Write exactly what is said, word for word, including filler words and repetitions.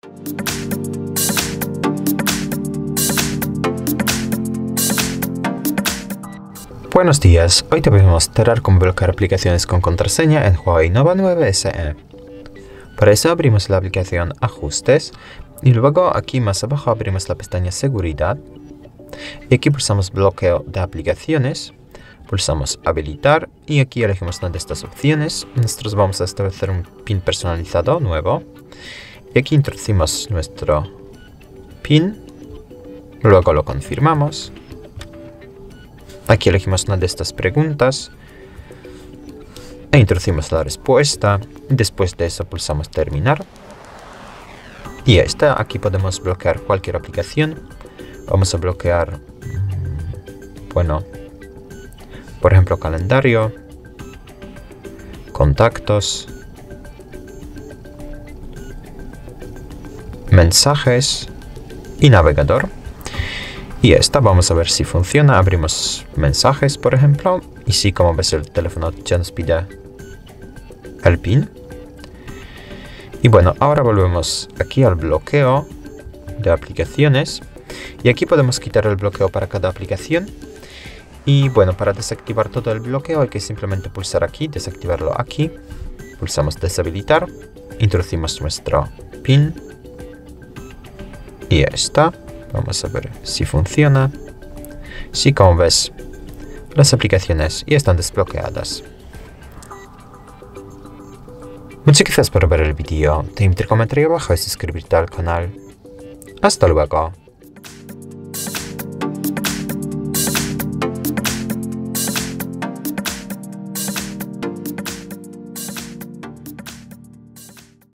Buenos días, hoy te voy a mostrar cómo bloquear aplicaciones con contraseña en Huawei Nova nueve S E. Para eso abrimos la aplicación Ajustes y luego aquí más abajo abrimos la pestaña Seguridad y aquí pulsamos Bloqueo de aplicaciones, pulsamos Habilitar y aquí elegimos una de estas opciones. Nosotros vamos a establecer un PIN personalizado nuevo y aquí introducimos nuestro PIN, luego lo confirmamos. Aquí elegimos una de estas preguntas e introducimos la respuesta. Después de eso pulsamos terminar. Y ya está. Aquí podemos bloquear cualquier aplicación. Vamos a bloquear, bueno, por ejemplo, calendario, contactos, mensajes y navegador. Y ya está, vamos a ver si funciona. Abrimos mensajes, por ejemplo. Y sí, como ves, el teléfono ya nos pide el PIN. Y bueno, ahora volvemos aquí al bloqueo de aplicaciones. Y aquí podemos quitar el bloqueo para cada aplicación. Y bueno, para desactivar todo el bloqueo hay que simplemente pulsar aquí, desactivarlo aquí. Pulsamos deshabilitar. Introducimos nuestro PIN. Y ya está. Vamos a ver si funciona. Sí, como ves, las aplicaciones ya están desbloqueadas. Muchas gracias por ver el vídeo. Te invito a comentar abajo y suscribirte al canal. Hasta luego.